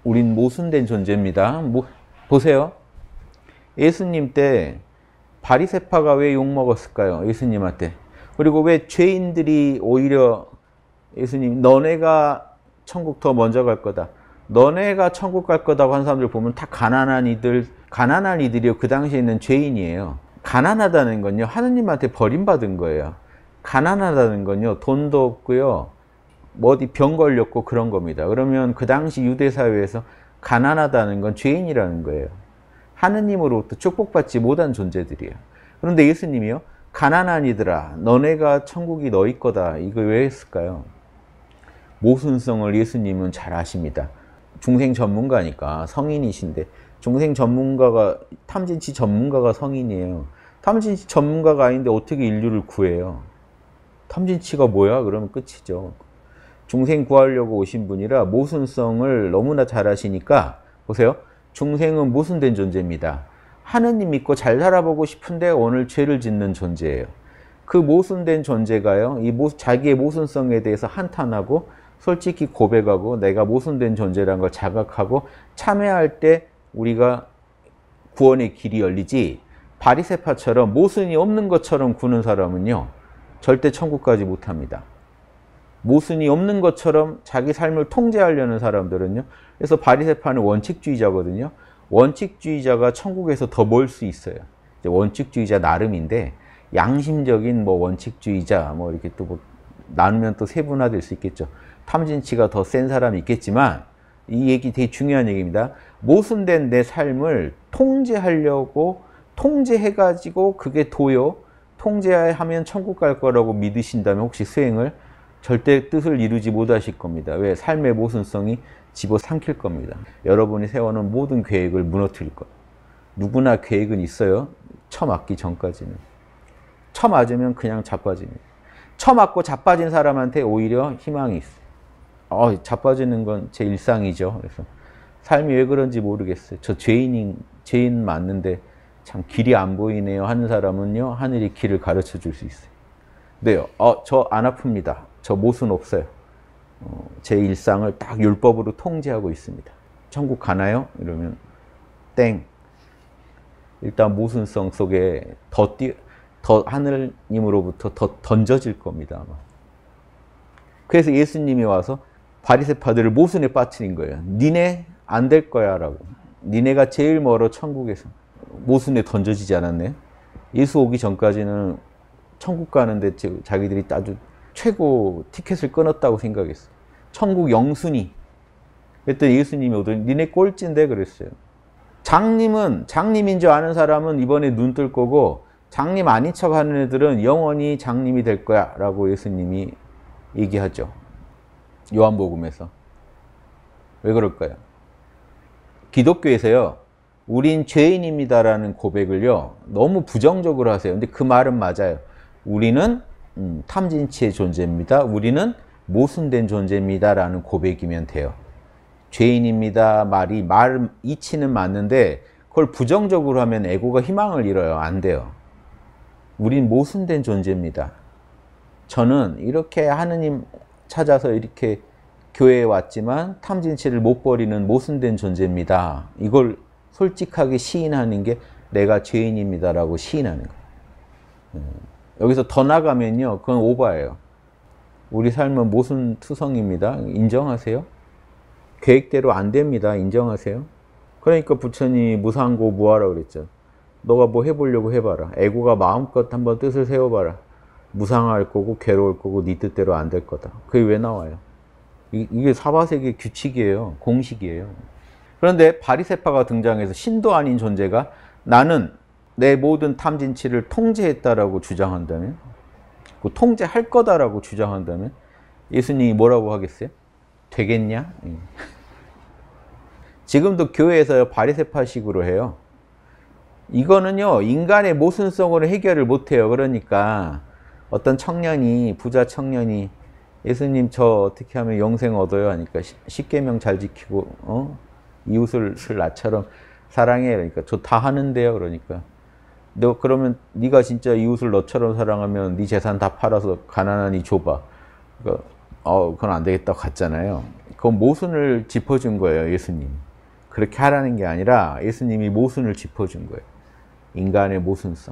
우린 모순된 존재입니다. 보세요. 예수님 때 바리새파가 왜 욕먹었을까요? 예수님한테. 그리고 왜 죄인들이 오히려 예수님 너네가 천국 더 먼저 갈 거다. 너네가 천국 갈 거다고 한 사람들 보면 다 가난한 이들이요. 그 당시에 있는 죄인이에요. 가난하다는 건요. 하느님한테 버림받은 거예요. 가난하다는 건요. 돈도 없고요. 뭐 어디 병 걸렸고 그런 겁니다. 그러면 그 당시 유대 사회에서 가난하다는 건 죄인이라는 거예요. 하느님으로부터 축복받지 못한 존재들이에요. 그런데 예수님이요. 가난한 이들아 너네가 천국이 너희 거다. 이거 왜 했을까요? 모순성을 예수님은 잘 아십니다. 중생 전문가니까 성인이신데 중생 전문가가 탐진치 전문가가 성인이에요. 탐진치 전문가가 아닌데 어떻게 인류를 구해요? 탐진치가 뭐야? 그러면 끝이죠. 중생 구하려고 오신 분이라 모순성을 너무나 잘 아시니까 보세요. 중생은 모순된 존재입니다. 하느님 믿고 잘 살아보고 싶은데 오늘 죄를 짓는 존재예요. 그 모순된 존재가요. 자기의 모순성에 대해서 한탄하고 솔직히 고백하고 내가 모순된 존재라는 걸 자각하고 참회할 때 우리가 구원의 길이 열리지 바리새파처럼 모순이 없는 것처럼 구는 사람은요. 절대 천국 가지 못합니다. 모순이 없는 것처럼 자기 삶을 통제하려는 사람들은요. 그래서 바리새파는 원칙주의자거든요. 원칙주의자가 천국에서 더 멀 수 있어요. 원칙주의자 나름인데 양심적인 원칙주의자 이렇게 또 나누면 또 세분화될 수 있겠죠. 탐진치가 더 센 사람이 있겠지만 이 얘기 되게 중요한 얘기입니다. 모순된 내 삶을 통제하려고 통제해가지고 그게 도요. 통제하면 천국 갈 거라고 믿으신다면 혹시 수행을 절대 뜻을 이루지 못하실 겁니다. 왜? 삶의 모순성이 집어삼킬 겁니다. 여러분이 세워놓은 모든 계획을 무너뜨릴 거예요. 누구나 계획은 있어요. 처맞기 전까지는. 처맞으면 그냥 자빠집니다. 처맞고 자빠진 사람한테 오히려 희망이 있어요. 자빠지는 건 제 일상이죠. 그래서 삶이 왜 그런지 모르겠어요. 저 죄인 맞는데 참 길이 안 보이네요 하는 사람은요. 하늘이 길을 가르쳐 줄 수 있어요. 네요. 저 안 아픕니다. 저 모순 없어요. 제 일상을 딱 율법으로 통제하고 있습니다. 천국 가나요? 이러면 땡. 일단 모순성 속에 더 하늘님으로부터 더 던져질 겁니다. 아마. 그래서 예수님이 와서 바리새파들을 모순에 빠뜨린 거예요. 니네 안 될 거야 라고. 니네가 제일 멀어 천국에서. 모순에 던져지지 않았네. 예수 오기 전까지는 천국 가는데 자기들이 아주 최고 티켓을 끊었다고 생각했어요. 천국 영순위. 그랬더니 예수님이 오더니 니네 꼴찌인데 그랬어요. 장님인 줄 아는 사람은 이번에 눈 뜰 거고 장님 아닌 척 하는 애들은 영원히 장님이 될 거야 라고 예수님이 얘기하죠. 요한복음에서. 왜 그럴까요? 기독교에서요. 우린 죄인입니다라는 고백을요. 너무 부정적으로 하세요. 근데 그 말은 맞아요. 우리는 탐진치의 존재입니다. 우리는 모순된 존재입니다. 라는 고백이면 돼요. 죄인입니다. 말 이치는 맞는데 그걸 부정적으로 하면 에고가 희망을 잃어요. 안 돼요. 우린 모순된 존재입니다. 저는 이렇게 하느님 찾아서 이렇게 교회에 왔지만 탐진치를 못 버리는 모순된 존재입니다. 이걸 솔직하게 시인하는 게 내가 죄인입니다라고 시인하는 거예요. 여기서 더 나가면요. 그건 오바예요. 우리 삶은 모순투성입니다. 인정하세요? 계획대로 안 됩니다. 인정하세요? 그러니까 부처님이 무상고 무하라고 그랬죠. 너가 뭐 해보려고 해봐라. 에고가 마음껏 한번 뜻을 세워봐라. 무상할 거고 괴로울 거고 네 뜻대로 안 될 거다. 그게 왜 나와요? 이게 사바세계 규칙이에요. 공식이에요. 그런데 바리새파가 등장해서 신도 아닌 존재가 나는 내 모든 탐진치를 통제했다라고 주장한다면, 그 통제할 거다라고 주장한다면 예수님이 뭐라고 하겠어요? 되겠냐? 지금도 교회에서 바리새파식으로 해요. 이거는요 인간의 모순성으로 해결을 못해요. 그러니까 어떤 청년이 부자 청년이 예수님 저 어떻게 하면 영생 얻어요? 하니까 십계명 잘 지키고 이웃을 나처럼 사랑해. 그러니까 저 다 하는데요. 그러니까 너 그러면 네가 진짜 이웃을 너처럼 사랑하면 네 재산 다 팔아서 가난하니 줘봐. 그러니까 그건 안 되겠다고 갔잖아요. 그건 모순을 짚어준 거예요, 예수님. 그렇게 하라는 게 아니라 예수님이 모순을 짚어준 거예요. 인간의 모순성.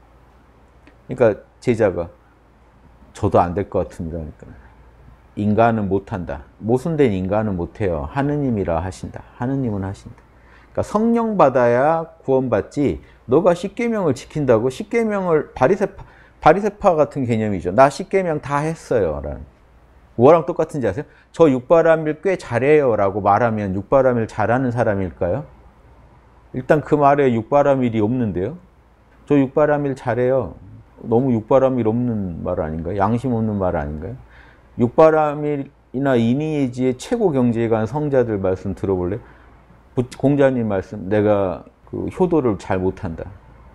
그러니까 제자가 저도 안 될 것 같습니다. 그러니까 인간은 못한다. 모순된 인간은 못해요. 하느님이라 하신다. 하느님은 하신다. 그러니까 성령 받아야 구원받지. 너가 십계명을 지킨다고 십계명을 바리새파 같은 개념이죠. 나 십계명 다 했어요. 라는. 뭐랑 똑같은지 아세요? 저 육바라밀 꽤 잘해요. 라고 말하면 육바라밀 잘하는 사람일까요? 일단 그 말에 육바라밀이 없는데요. 저 육바라밀 잘해요. 너무 육바라밀 없는 말 아닌가요? 양심 없는 말 아닌가요? 육바라밀이나 이니에지의 최고 경지에 간 성자들 말씀 들어볼래요? 공자님 말씀, 내가 그 효도를 잘 못한다.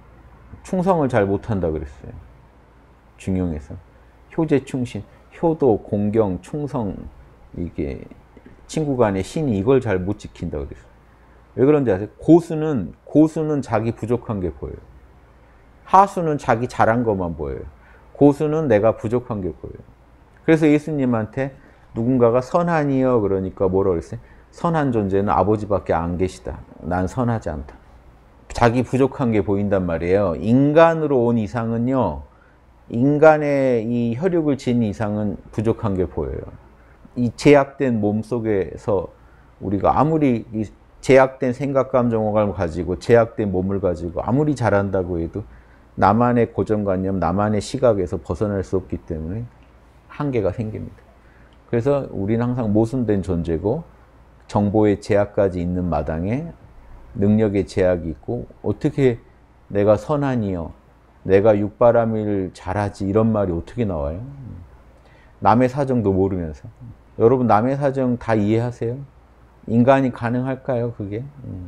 충성을 잘 못한다 그랬어요. 중용에서. 효제충신, 효도, 공경, 충성, 이게 친구 간의 신이 이걸 잘 못 지킨다 그랬어요. 왜 그런지 아세요? 고수는 자기 부족한 게 보여요. 하수는 자기 잘한 것만 보여요. 고수는 내가 부족한 게 보여요. 그래서 예수님한테 누군가가 선한이여 그러니까 뭐라고 그랬어요? 선한 존재는 아버지밖에 안 계시다. 난 선하지 않다. 자기 부족한 게 보인단 말이에요. 인간으로 온 이상은요. 인간의 이 혈육을 지닌 이상은 부족한 게 보여요. 이 제약된 몸 속에서 우리가 아무리 이 제약된 생각, 감정을 가지고 제약된 몸을 가지고 아무리 잘한다고 해도 나만의 고정관념, 나만의 시각에서 벗어날 수 없기 때문에 한계가 생깁니다. 그래서 우리는 항상 모순된 존재고 정보의 제약까지 있는 마당에 능력의 제약이 있고 어떻게 내가 선한이요, 내가 육바라밀 잘하지 이런 말이 어떻게 나와요? 남의 사정도 모르면서. 여러분 남의 사정 다 이해하세요? 인간이 가능할까요 그게?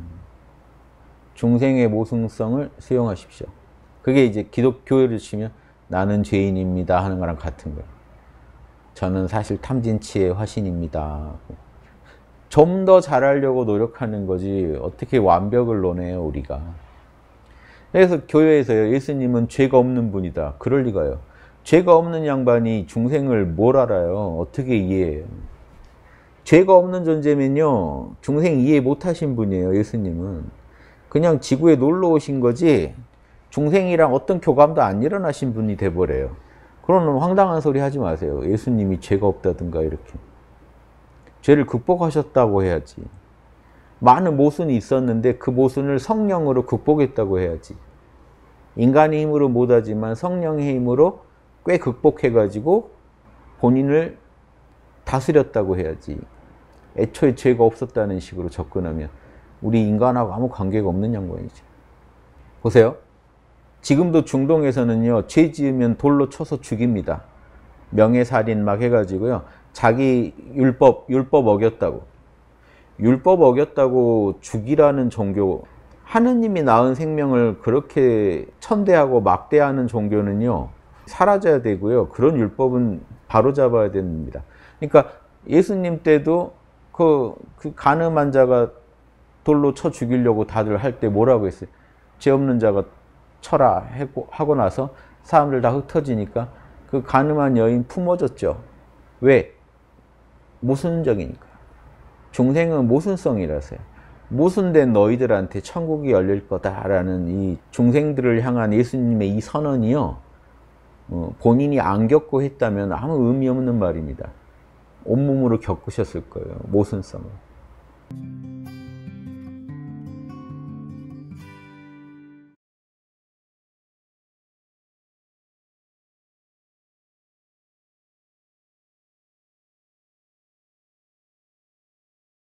중생의 모순성을 수용하십시오. 그게 이제 기독교를 치면 나는 죄인입니다 하는 거랑 같은 거예요. 저는 사실 탐진치의 화신입니다. 좀 더 잘하려고 노력하는 거지 어떻게 완벽을 논해요 우리가. 그래서 교회에서요, 예수님은 죄가 없는 분이다. 그럴 리가요. 죄가 없는 양반이 중생을 뭘 알아요? 어떻게 이해해요? 죄가 없는 존재면요, 중생 이해 못하신 분이에요. 예수님은 그냥 지구에 놀러 오신 거지 중생이랑 어떤 교감도 안 일어나신 분이 돼버려요. 그러면 황당한 소리 하지 마세요. 예수님이 죄가 없다든가 이렇게. 죄를 극복하셨다고 해야지. 많은 모순이 있었는데 그 모순을 성령으로 극복했다고 해야지. 인간의 힘으로 못하지만 성령의 힘으로 꽤 극복해가지고 본인을 다스렸다고 해야지. 애초에 죄가 없었다는 식으로 접근하면 우리 인간하고 아무 관계가 없는 양반이죠. 보세요. 지금도 중동에서는요, 죄 지으면 돌로 쳐서 죽입니다. 명예살인 막 해가지고요. 자기 율법 어겼다고. 율법 어겼다고 죽이라는 종교, 하느님이 낳은 생명을 그렇게 천대하고 막대하는 종교는요, 사라져야 되고요. 그런 율법은 바로잡아야 됩니다. 그러니까 예수님 때도 그 간음한 자가 돌로 쳐 죽이려고 다들 할 때 뭐라고 했어요? 죄 없는 자가 쳐라 하고 나서 사람들 다 흩어지니까 그 간음한 여인 품어줬죠. 왜? 모순적이니까. 중생은 모순성이라서요. 모순된 너희들한테 천국이 열릴 거다라는 이 중생들을 향한 예수님의 이 선언이요, 본인이 안 겪고 했다면 아무 의미 없는 말입니다. 온몸으로 겪으셨을 거예요. 모순성을.